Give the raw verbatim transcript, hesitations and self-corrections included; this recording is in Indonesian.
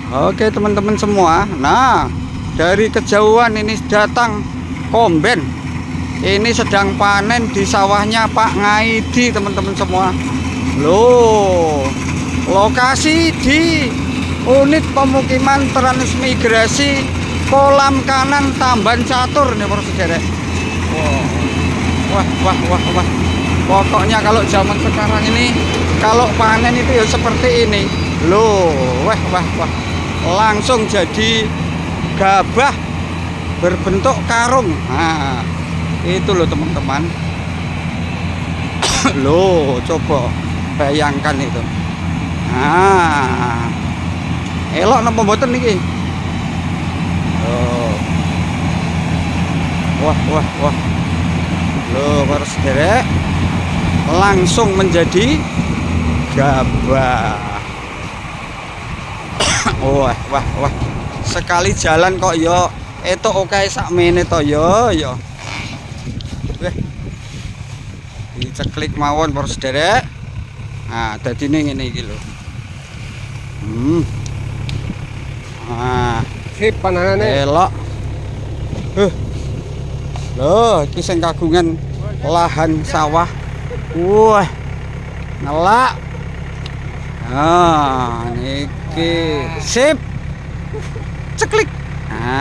Oke teman-teman semua, nah dari kejauhan ini datang komben. Ini sedang panen di sawahnya Pak Ngaidi teman-teman semua. Loh, lokasi di unit pemukiman transmigrasi kolam kanan Tamban Catur nih bro saudara. Wah, wah, wah, wah. Pokoknya kalau zaman sekarang ini kalau panen itu ya seperti ini. Loh, wah, wah, wah. Langsung jadi gabah berbentuk karung. Nah, itu loh teman-teman. Loh, coba bayangkan itu. Nah, elok napa mboten niki? Oh. Wah, wah, wah. Loh, para sederek langsung menjadi gabah. Wah, wah, wah. Sekali jalan kok yo itu oke sakmene to yo yo. Weh. Diceklik mawon para sederek. Nah, dadine ngene iki lho. Hmm. Ah, sip pananane. elok. Huh. Loh, iki sing kagungan lahan sawah. Wah. Ngelak. Ah, niki sip. Ceklik. Nah.